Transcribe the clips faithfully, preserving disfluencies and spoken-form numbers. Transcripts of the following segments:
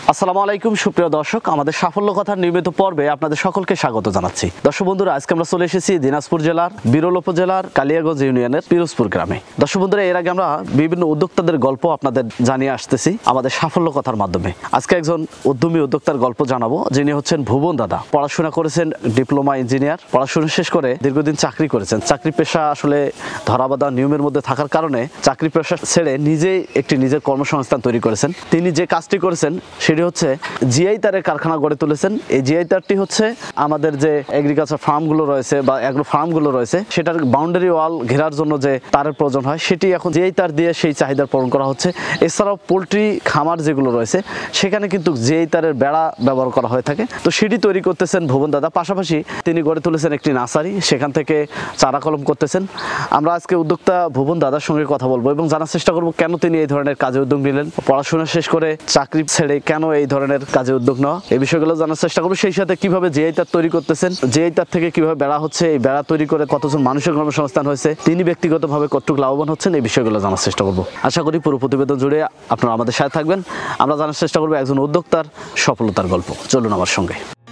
আসসালামু আলাইকুম সুপ্রিয় দর্শক, আমাদের সাফল্য কথার নিয়মিত পর্বে আপনাদের সকলকে স্বাগত জানাচ্ছি। দর্শক বন্ধুরা, আজকে আমরা চলে এসেছি দিনাজপুর জেলার বিরল উপজেলার কালিয়াগঞ্জ ইউনিয়নের পিরোজপুর গ্রামে। দর্শক বন্ধুরা, এর আগে আমরা বিভিন্ন উদ্যোক্তাদের গল্প আপনাদের জানিয়ে আসতেছি আমাদের সাফল্য কথার মাধ্যমে। আজকে একজন উদ্যমী উদ্যোক্তার গল্প জানাবো, যিনি হচ্ছেন ভুবন দাদা। পড়াশোনা করেছেন ডিপ্লোমা ইঞ্জিনিয়ার, পড়াশোনা শেষ করে দীর্ঘদিন চাকরি করেছেন। চাকরি পেশা আসলে ধরাবাঁধা নিয়মের মধ্যে থাকার কারণে চাকরি পেশা ছেড়ে নিজেই একটি নিজের কর্মসংস্থান তৈরি করেছেন। তিনি যে কাজটি করেছেন সেটি হচ্ছে জিআই তারের কারখানা গড়ে তুলেছেন। এই জিআই তারটি হচ্ছে আমাদের যে এগ্রিকালচার ফার্মগুলো রয়েছে বা অ্যাগ্রো ফার্মগুলো রয়েছে, সেটার বাউন্ডারি ওয়াল ঘেরার জন্য যে তারের প্রয়োজন হয়, সেটি এখন জিআই তার দিয়ে সেই চাহিদা পূরণ করা হচ্ছে। এছাড়াও পোলট্রি খামার যেগুলো রয়েছে সেখানে কিন্তু জিআই তারের বেড়া ব্যবহার করা হয়ে থাকে। তো সেটি তৈরি করতেছেন ভুবন দাদা। পাশাপাশি তিনি গড়ে তুলেছেন একটি নার্সারি, সেখান থেকে চারা কলম করতেছেন। আমরা আজকে উদ্যোক্তা ভুবন দাদার সঙ্গে কথা বলবো এবং জানার চেষ্টা করবো কেন তিনি এই ধরনের কাজে উদ্যোগ নিলেন, পড়াশোনা শেষ করে চাকরি ছেড়ে কেন এই ধরনের কাজে উদ্যোগ নেওয়া, এই বিষয়গুলো জানার চেষ্টা করবো। সেই সাথে কিভাবে জিআই তার তৈরি করতেছেন, জিআই তার থেকে কিভাবে বেড়া হচ্ছে, এই বেড়া তৈরি করে কতজন মানুষের কর্মসংস্থান হয়েছে, তিনি ব্যক্তিগতভাবে কতটুকু লাভবান হচ্ছেন, এই বিষয়গুলো জানার চেষ্টা করবো। আশা করি পুরো প্রতিবেদন জুড়ে আপনারা আমাদের সাথে থাকবেন। আমরা জানার চেষ্টা করবো একজন উদ্যোক্তার সফলতার গল্প। চলুন আমার সঙ্গে।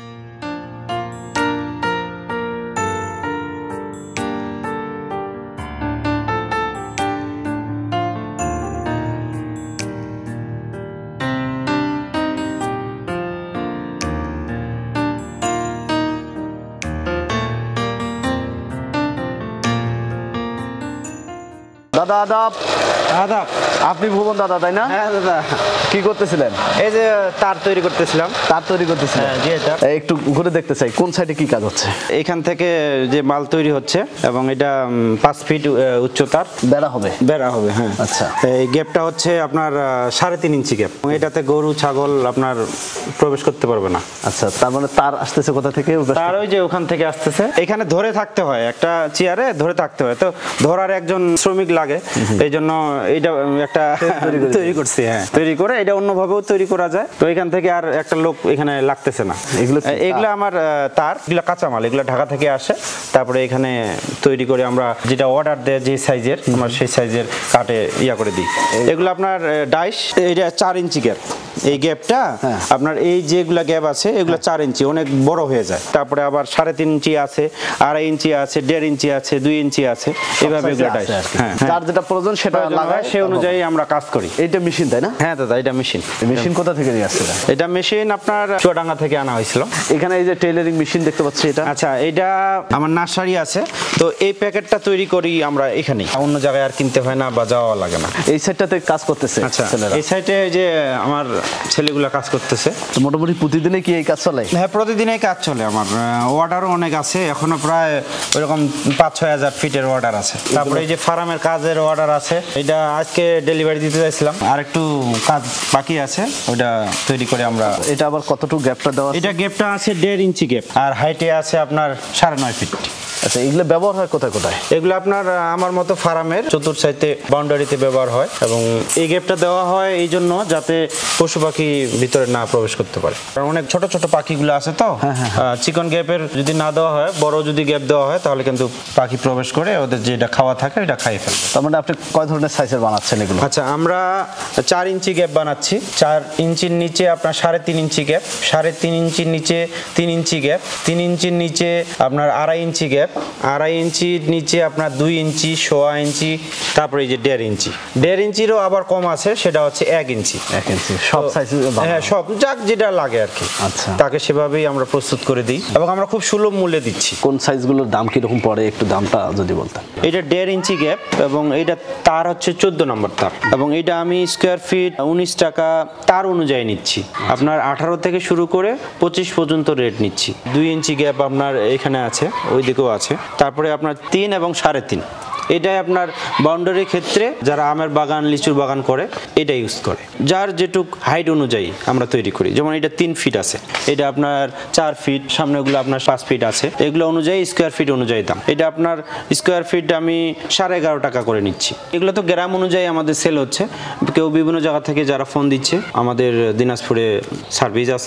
দাদা আদাব। আদাব। আপনি ভুবন দাদা, তাই না? হ্যাঁ দাদা। কি করতেছিলেন? এই যে তার তৈরি করতেছিলাম। তার তৈরি করতেছিলেন? জি এটা। একটু ঘুরে দেখতে চাই কোন সাইডে কি কাজ হচ্ছে। এখান থেকে যে মাল তৈরি হচ্ছে এবং এটা পাঁচ ফিট উচ্চতার বেড়া হবে। বেড়া হবে, হ্যাঁ। আচ্ছা, এই গ্যাপটা হচ্ছে আপনার সাড়ে তিন ইঞ্চি গ্যাপ। এটাতে গরু ছাগল আপনার প্রবেশ করতে পারবে না। আচ্ছা, তার মানে তার আসতেছে কোথা থেকে? তার ওই যে ওখান থেকে আসতেছে। এখানে ধরে থাকতে হয়, একটা চেয়ারে ধরে থাকতে হয়, তো ধরার একজন শ্রমিক লাগে। এই জন্য এইটা একটা তৈরি করছি। হ্যাঁ, তৈরি করে এটা অন্যভাবেও তৈরি করা যায়। তো এখান থেকে আর একটা লোক এখানে লাগতেছে না। এগুলো এগুলো আমার তার, এগুলো কাঁচামাল, এগুলো ঢাকা থেকে আসে। তারপরে এখানে তৈরি করে আমরা যেটা অর্ডার দেয় যে সাইজের, আমরা সেই সাইজের কাটে ইয়া করে দিই। এগুলো আপনার ডাইশ, এটা চার ইঞ্চি গ্যাপ। এই গ্যাপটা আপনার এই যেগুলা গ্যাপ আছে এগুলো চার ইঞ্চি, অনেক বড় হয়ে যায়। তারপরে আবার সাড়ে তিন ইঞ্চি আছে, আড়াই ইঞ্চি আছে, দেড় ইঞ্চি আছে, দুই ইঞ্চি আছে, এইভাবে এগুলো ডাইশ। হ্যাঁ, যার যেটা প্রয়োজন সেটা লাগায়, সেই অনুযায়ী আমরা কাজ করি। এইটা মেশিন, তাই না? হ্যাঁ দাদা, এটা মেশিন। মেশিন কোথা থেকে নিয়ে আসছে? এটা মেশিন আপনার চুয়াডাঙ্গা থেকে আনা হয়েছিল। এখানে এই যে টেইলারিং মেশিন দেখতে পাচ্ছি, এটা আচ্ছা, এটা আমার নার্সারি আছে। তো এই প্যাকেটটা তৈরি করি আমরা এখানেই, অন্য জায়গায় আর কিনতে হয় না বা যাওয়া লাগে না। এই সাইডটাতে কাজ করতেছে। আচ্ছা, এই সাইডে যে আমার ছেলেগুলা কাজ করতেছে। মোটামুটি প্রতিদিনে কি এই কাজ চলে? হ্যাঁ, প্রতিদিনই কাজ চলে। আমার অর্ডারও অনেক আছে, এখনো প্রায় ওইরকম পাঁচ ছয় হাজার ফিটের অর্ডার আছে। তারপরে এই যে ফার্মের কাজের অর্ডার আছে, এটা আজকে ডেলিভারি দিতে চাইছিলাম, আর একটু কাজ বাকি আছে, ওটা তৈরি করে আমরা। এটা আবার কতটুকু গ্যাপটা দেওয়া? এটা গ্যাপটা আছে দেড় ইঞ্চি গ্যাপ, আর হাইটে আছে আপনার সাড়ে নয় ফিট। আচ্ছা, এগুলো ব্যবহার হয় কোথায় কোথায়? এগুলো আপনার আমার মতো ফার্মের চতুর্থ সাইডে বাউন্ডারিতে ব্যবহার হয়, এবং এই গ্যাপটা দেওয়া হয় এই জন্য যাতে পশু পাখি ভিতরে না প্রবেশ করতে পারে। কারণ অনেক ছোট ছোট পাখিগুলো আছে, তো চিকন গ্যাপের যদি না দেওয়া হয়, বড় যদি গ্যাপ দেওয়া হয়, তাহলে কিন্তু পাখি প্রবেশ করে ওদের যেটা খাওয়া থাকে এটা খাইয়ে ফেলবে। তার মানে আপনি কয় ধরনের সাইজের বানাচ্ছেন এগুলো? আচ্ছা, আমরা চার ইঞ্চি গ্যাপ বানাচ্ছি। চার ইঞ্চির নিচে আপনার সাড়ে তিন ইঞ্চি গ্যাপ, সাড়ে তিন ইঞ্চির নিচে তিন ইঞ্চি গ্যাপ, তিন ইঞ্চির নিচে আপনার আড়াই ইঞ্চি গ্যাপ, আড়াই ইঞ্চির নিচে আপনার দুই ইঞ্চি, সোয়া ইঞ্চি, তারপরে এই যে দেড় ইঞ্চি। দেড় ইঞ্চিরও আবার কম আছে, সেটা হচ্ছে এক ইঞ্চি। এক ইঞ্চি সব সাইজে? হ্যাঁ, সব যাক যেটা লাগে আর কি। আচ্ছা, তাকে সেভাবেই আমরা প্রস্তুত করে দিই এবং আমরা খুব সুলভ মূল্যে দিচ্ছি। কোন সাইজগুলোর দাম কিরকম পড়ে একটু দামটা যদি বলতেন? এটা দেড় ইঞ্চি গ্যাপ এবং এটা তার হচ্ছে চোদ্দ নম্বর তার, এবং এটা আমি স্কোয়ার ফিট উনিশ টাকা তার অনুযায়ী নিচ্ছি। আপনার আঠারো থেকে শুরু করে পঁচিশ পর্যন্ত রেট নিচ্ছি। দুই ইঞ্চি গ্যাপ আপনার এখানে আছে, ওই দিকেও আছে। তারপরে আপনার তিন এবং সাড়ে তিন, এটাই আপনার বাউন্ডারির ক্ষেত্রে যারা আমের বাগান, লিচুর বাগান করে এটা ইউজ করে। যার যেটুক হাইট অনুযায়ী আমরা তৈরি করি। যেমন এটা তিন ফিট আছে, এটা আপনার চার ফিট, সামনেগুলো আপনার পাঁচ ফিট আছে। এগুলো অনুযায়ী স্কোয়ার ফিট অনুযায়ী দাম। এটা আপনার স্কোয়ার ফিট আমি সাড়ে এগারো টাকা করে নিচ্ছি। এগুলো তো গ্রাম অনুযায়ী আমাদের সেল হচ্ছে। কেউ বিভিন্ন জায়গা থেকে যারা ফোন দিচ্ছে, আমাদের দিনাজপুরে সার্ভিস আছে,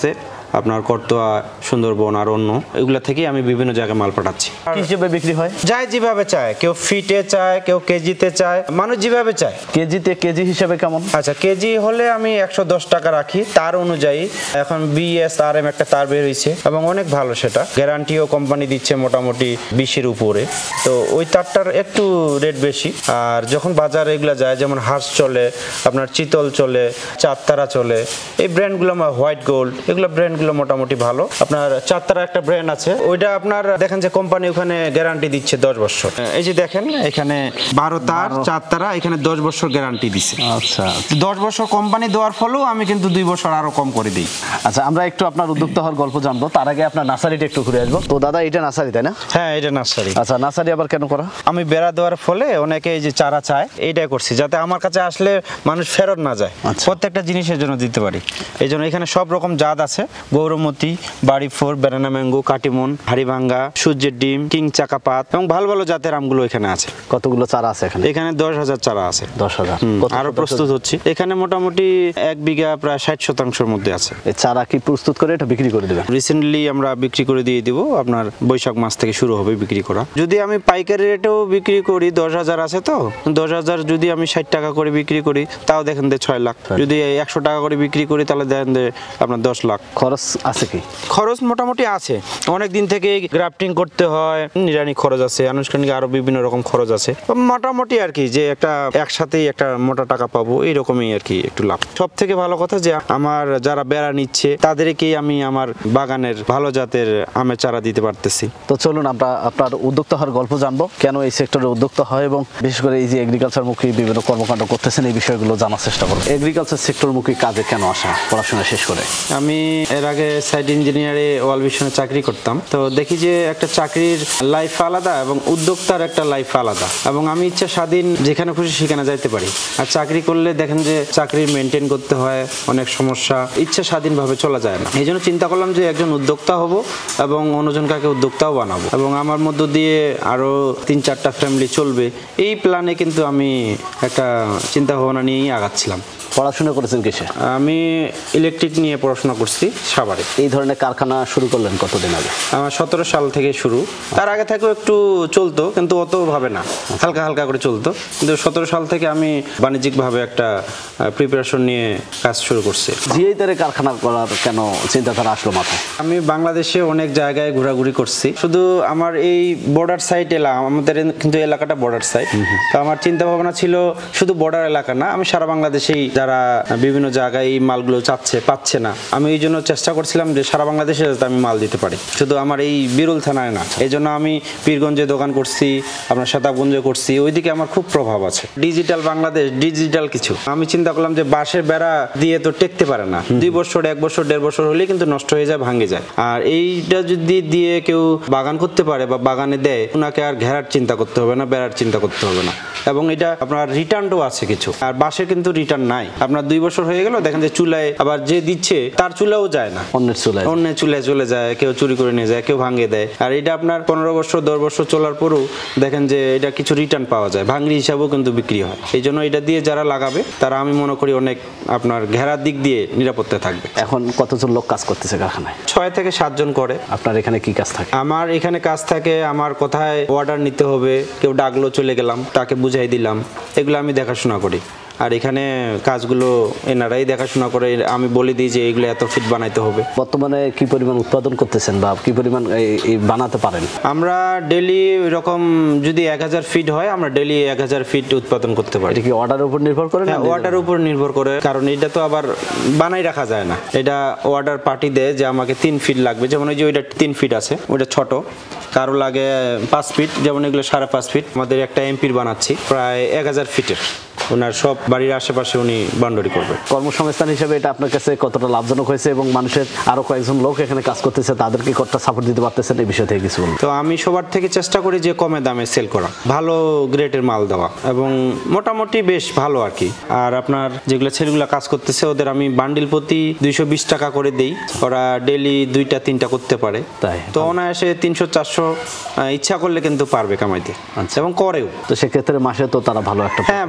আপনার করতোয়া, সুন্দরবন আর অন্য এগুলা থেকে আমি বিভিন্ন জায়গায় মাল পাঠাচ্ছি। কি হিসেবে বিক্রি হয়? যাই যেভাবে চায়, কেউ ফিটে চায়, কেউ কেজিতে চায়, মানুষ যেভাবে চায়। কেজিতে কেজি হিসেবে কেমন? আচ্ছা, কেজি হলে আমি একশো দশ টাকা রাখি তার অনুযায়ী। এখন বিএস আর এম একটা তার বের হয়েছে এবং অনেক ভালো, সেটা গ্যারান্টিও কোম্পানি দিচ্ছে মোটামুটি বিশের উপরে। তো ওই তারটার একটু রেট বেশি। আর যখন বাজারে এগুলো যায়, যেমন হাঁস চলে, আপনার চিতল চলে, চাঁদতারা চলে, এই ব্র্যান্ডগুলো, হোয়াইট গোল্ড, এগুলো ব্র্যান্ডগুলো মোটামুটি ভালো। আপনার চাঁদতারা একটা ব্র্যান্ড আছে, ওইটা আপনার দেখেন যে কোম্পানি ওখানে গ্যারান্টি দিচ্ছে দশ বছর। এই যে দেখেন এখানে বারো তার চাঁদতারা, এখানে দশ বছর গ্যারান্টি দিচ্ছে। আচ্ছা, দশ বছর কোম্পানি দেওয়ার ফলেও আমি কিন্তু দুই বছর আরো কম করে দিই। আচ্ছা, আমরা একটু আপনার উদ্যোক্তা হওয়ার গল্প জানবো, তার আগে আপনার নার্সারিটা একটু ঘুরে আসবো। তো দাদা, এটা নার্সারি তাই না? হ্যাঁ, এটা নার্সারি। আচ্ছা, নার্সারি আবার কেন করা? আমি বেড়া দেওয়ার ফলে অনেকে এই যে চারা চায়, এইটাই করছি যাতে আমার কাছে আসলে মানুষ ফেরত না যায়। আচ্ছা। প্রত্যেকটা জিনিসের জন্য দিতে পারি, এই জন্য এখানে সব রকম জাত আছে। Gourmoti, BARI four, banana mango, Katimon, Haribhanga, সূর্যের ডিম, কিং চাকাপাত এবং ভালো ভালো জাতের আমগুলো এখানে আছে। কতগুলো চারা আছে এখানে? এখানে দশ হাজার চারা আছে। দশ হাজার আরো প্রস্তুত হচ্ছে। এখানে মোটামুটি এক বিঘা প্রায় ষাট শতাংশের মধ্যে আছে। এই চারা কি প্রস্তুত করে এটা বিক্রি করে দেবেন? রিসেন্টলি আমরা বিক্রি করে দিয়ে দিব, আপনার বৈশাখ মাস থেকে শুরু হবে বিক্রি করা। যদি আমি পাইকারি রেটেও বিক্রি করি, দশ হাজার আছে তো, দশ হাজার যদি আমি ষাট টাকা করে বিক্রি করি, তাও দেখেন যে ছয় লাখ। যদি একশো টাকা করে বিক্রি করি, তাহলে দেখেন যে আপনার দশ লাখ। খরচ আছে কি? খরচ মোটামুটি আছে, অনেক দিন থেকে গ্রাফটিং করতে হয়, নিরানি খরচ আছে, আনুষ্ঠানিক আরো বিভিন্ন রকম খরচ আছে। মোটামুটি আর কি যে একটা একসাথেই একটা মোটা টাকা পাবো, এইরকমই আর কি একটু লাভ। সব থেকে ভালো কথা যে আমার যারা বেড়া নিচ্ছে তাদেরকেই আমি আমার বাগানের ভালো জাতের আমের চারা দিতে পারতেছি। তো চলুন আমরা আপনার উদ্যোক্তা হওয়ার গল্প জানবো, কেন এই সেক্টরে উদ্যোক্তা হয় এবং বিশেষ করে এই যে এগ্রিকালচার মুখী বিভিন্ন কর্মকাণ্ড করতেছেন, এই বিষয়গুলো জানার চেষ্টা করবো। এগ্রিকালচার সেক্টর মুখী কাজে কেন আসা পড়াশোনা শেষ করে? আমি এর আগে সাইট ইঞ্জিনিয়ারে ওয়াল ভিশনে চাকরি করতাম, তো দেখি যে একটা চাকরির লাইফ আলাদা এবং উদ্যোক্তার একটা লাইফ আলাদা, এবং আমি ইচ্ছা স্বাধীন যেখানে খুশি সেখানে যাইতে পারি। আর চাকরি করলে দেখেন যে চাকরি মেনটেন করতে হয়, অনেক সমস্যা, ইচ্ছা স্বাধীনভাবে চলা যায় না। এই জন্য চিন্তা করলাম যে একজন উদ্যোক্তা হব এবং অন্যজনকে উদ্যোক্তাও বানাবো, এবং আমার মধ্য দিয়ে আরো তিন চারটা ফ্যামিলি চলবে, এই প্ল্যানে কিন্তু আমি একটা চিন্তা ভাবনা নিয়েই আগাচ্ছিলাম। পড়াশোনা করেছেন কিসে? আমি ইলেকট্রিক নিয়ে পড়াশোনা করছি সাভারে। এই ধরনের কারখানা শুরু করলেন কতদিন আগে? আমার সতেরো সাল থেকে শুরু, তার আগে থেকেও একটু চলতো কিন্তু অত ভাবে না, হালকা হালকা করে চলতো। কিন্তু সতেরো সাল থেকে আমি বাণিজ্যিকভাবে একটা প্রিপারেশন নিয়ে কাজ শুরু করছি। জিআই তারে কারখানা করার কেন চিন্তাধারা আসলো মাথায়? আমি বাংলাদেশে অনেক জায়গায় ঘোরাঘুরি করছি, শুধু আমার এই বর্ডার সাইড এলাকা, আমাদের কিন্তু এলাকাটা বর্ডার সাইড, তো আমার চিন্তা ভাবনা ছিল শুধু বর্ডার এলাকা না, আমি সারা বাংলাদেশেই যারা বিভিন্ন জায়গায় এই মালগুলো চাচ্ছে পাচ্ছে না, আমি এই জন্য চেষ্টা করছিলাম যে সারা বাংলাদেশে যাতে আমি মাল দিতে পারি, শুধু আমার এই বিরল থানায় না। এই জন্য আমি পীরগঞ্জে দোকান করছি, আপনার শতাবগঞ্জে করছি, ওইদিকে আমার খুব প্রভাব আছে। ডিজিটাল বাংলাদেশ, ডিজিটাল কিছু। আমি চিন্তা করলাম যে বাঁশের বেড়া দিয়ে তো টেকতে পারে না, দুই বছর এক বছর দেড় বছর হলেই কিন্তু নষ্ট হয়ে যায়, ভাঙে যায়। আর এইটা যদি দিয়ে কেউ বাগান করতে পারে বা বাগানে দেয়, ওনাকে আর ঘেরার চিন্তা করতে হবে না, বেড়ার চিন্তা করতে হবে না, এবং এটা আপনার রিটার্নও আছে কিছু। আর বাঁশের কিন্তু রিটার্ন নাই, আপনার দুই বছর হয়ে গেল দেখেন যে চুলায় আবার যে দিচ্ছে তার চুলাও যায় না, অন্যের চুলায় অন্যের চুলায় চলে যায়, কেউ চুরি করে নিয়ে যায়, কেউ ভাঙে দেয়। আর এটা আপনার পনেরো বছর দশ বছর চলার পরেও দেখেন যে এটা কিছু রিটার্ন পাওয়া যায়, ভাঙড়ি হিসাবেও কিন্তু বিক্রি হয়। এই জন্য এটা দিয়ে যারা লাগাবে তারা আমি মনে করি অনেক আপনার ঘেরার দিক দিয়ে নিরাপত্তা থাকবে। এখন কতজন লোক কাজ করতেছে কারখানায়? ছয় থেকে সাতজন করে। আপনার এখানে কি কাজ থাকে? আমার এখানে কাজ থাকে, আমার কোথায় অর্ডার নিতে হবে, কেউ ডাকলো চলে গেলাম, তাকে বুঝাই দিলাম, এগুলো আমি দেখাশোনা করি। আর এখানে কাজগুলো এনারাই দেখাশোনা করে, আমি বলে দিই যে এগুলো এত ফিট বানাইতে হবে। বর্তমানে কি পরিমাণ উৎপাদন করতেছেন বা কি পরিমাণ এই বানাতে পারেন? আমরা ডেলি এরকম যদি এক হাজার ফিট হয়, আমরা ডেলি এক হাজার ফিট উৎপাদন করতে পারি। এটা কি অর্ডারের উপর নির্ভর করে? হ্যাঁ, অর্ডার উপর নির্ভর করে, কারণ এটা তো আবার বানাই রাখা যায় না, এটা অর্ডার পার্টি দেয় যে আমাকে তিন ফিট লাগবে, যেমন ওই যে ওইটা তিন ফিট আছে, ওইটা ছোট, কারো লাগে পাঁচ ফিট, যেমন এগুলো সাড়ে পাঁচ ফিট। আমাদের একটা এমপির বানাচ্ছি প্রায় এক হাজার ফিটের, ওনার সব বাড়ির আশেপাশে উনি বান্ডারি করবে। কর্মসংস্থান হিসেবে এটা আপনার কাছে কতটা লাভজনক হয়েছে এবং মানুষের আরো কয়েকজন লোক এখানে কাজ করতেছে, তাদেরকে কতটা সাপোর্ট দিতে পারতেছেন, এই বিষয় থেকে কিছু বলুন। তো আমি সবার থেকে চেষ্টা করি যে কমে দামে সেল করা, ভালো গ্রেডের মাল দেওয়া, এবং মোটামুটি বেশ ভালো আর কি। আর আপনার যেগুলো ছেলেগুলো কাজ করতেছে ওদের আমি বান্ডিল প্রতি দুইশো বিশ টাকা করে দেই, ওরা ডেলি দুইটা তিনটা করতে পারে, তাই তো অনায়াসে তিনশো চারশো ইচ্ছা করলে কিন্তু পারবে কামাইতে, আচ্ছা, এবং করেও। তো সেক্ষেত্রে মাসে তো তারা ভালো একটা, হ্যাঁ ভালো, দেখেন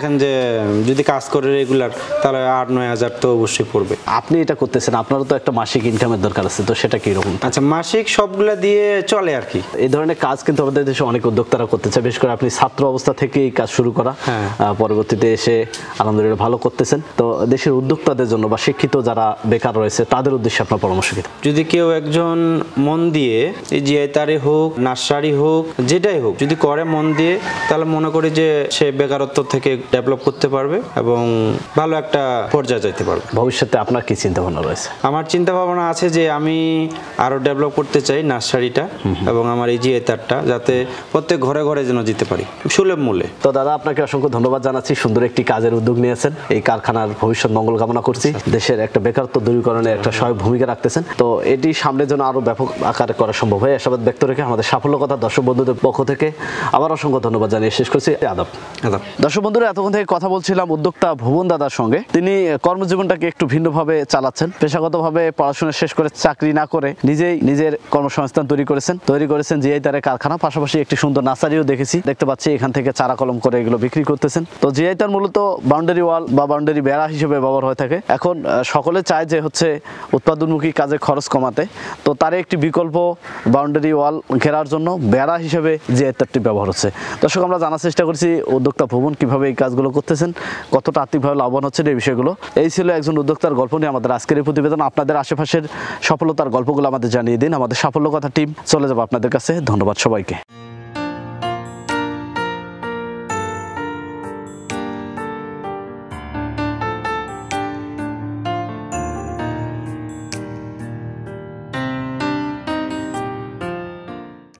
দেখেন যে যদি কাজ করে রেগুলার তাহলে আট নয় হাজার তো অবশ্যই পড়বে। আপনি এটা করতেছেন, আপনারও তো একটা মাসিক ইনকামের দরকার আছে, তো সেটা কি রকম? আচ্ছা, মাসিক সবগুলা দিয়ে চলে আর কি। এই ধরনের কাজ কিন্তু আমাদের দেশে অনেক উদ্যোক্তারা করতে চায়, বিশেষ করে আপনি ছাত্র অবস্থা থেকে এই কাজ শুরু করা, হ্যাঁ। পরবর্তীতে এসে আলহামদুলিল্লাহ ভালো করতেছেন। তো দেশের উদ্যোক্তাদের জন্য বা শিক্ষিত যারা বেকার রয়েছে তাদের উদ্দেশ্যে আপনার পরামর্শ কি? যদি কেউ একজন মন দিয়ে এই জিআইতারি হোক, নার্সারি হোক, যেটাই হোক, যদি করে মন দিয়ে, তাহলে মনে করি যে সে বেকারত্ব থেকে ডেভেলপ করতে পারবে এবং ভালো একটা পর্যায়ে যেতে পারবে। ভবিষ্যতে আপনার কি চিন্তা ভাবনা রয়েছে? আমার চিন্তা ভাবনা আছে যে আমি আরো ডেভেলপ করতে চাই নার্সারিটা এবং আমার এই জিআইতারটা, যাতে প্রত্যেক ঘরে ঘরে যেন যেতে পারি সুলভ মূল্যে। তো দাদা, আপনাকে অসংখ্য ধন্যবাদ জানাচ্ছি, সুন্দর একটি কাজের উদ্যোগ নিয়েছেন, এই কারখানার ভবিষ্যৎ মঙ্গল কামনা করছি। দেশের একটা বেকারত্ব দূরীকরণে একটা সহায়ক ভূমিকা রাখতেছেন, তো এটি সামনের জন্য আরো ব্যাপক আকারে করা সম্ভব হয় আশাবাদ ব্যক্ত রেখে আমাদের সাফল্য কথা দর্শক বন্ধুদের পক্ষ থেকে আবার অসংখ্য ধন্যবাদ জানিয়ে শেষ করছি। আদাব। আদাব। দর্শক বন্ধুরা, এতক্ষণ থেকে কথা বলছিলাম উদ্যোক্তা ভুবন দাদার সঙ্গে। তিনি কর্মজীবনটাকে একটু ভিন্নভাবে চালাচ্ছেন, পেশাগতভাবে পড়াশোনা শেষ করে চাকরি না করে নিজেই নিজের কর্মসংস্থান তৈরি করেছেন তৈরি করেছেন জিআইতারের কারখানা, পাশাপাশি একটি সুন্দর নার্সারিও দেখেছি, দেখতে পাচ্ছি এখান থেকে চারা কলম করে এগুলো বিক্রি করতেছেন। তো জিআইতার মূলত বাউন্ডারি ওয়াল বা বাউন্ডারি বেড়া হিসেবে ব্যবহার হয়ে থাকে। এখন সকলে চায় যে হচ্ছে উৎপাদনমুখী কাজে খরচ কমাতে, তো তার একটি বিকল্প বাউন্ডারি ওয়াল ঘেরার জন্য বেড়া হিসেবে জিআইতারটি ব্যবহার হচ্ছে। দর্শক, আমরা জানার চেষ্টা করছি উদ্যোক্তা ভুবন কিভাবে এই কাজগুলো করতেছেন, কতটা আর্থিকভাবে লাভবান হচ্ছেন, এই বিষয়গুলো। এই ছিল একজন উদ্যোক্তার গল্প নিয়ে আমাদের আজকের এই প্রতিবেদন। আপনাদের আশেপাশের সফলতার গল্পগুলো আমাদের জানিয়ে দিন, আমাদের সাফল্য কথা টিম চলে যাবো আপনাদের কাছে। ধন্যবাদ সবাইকে।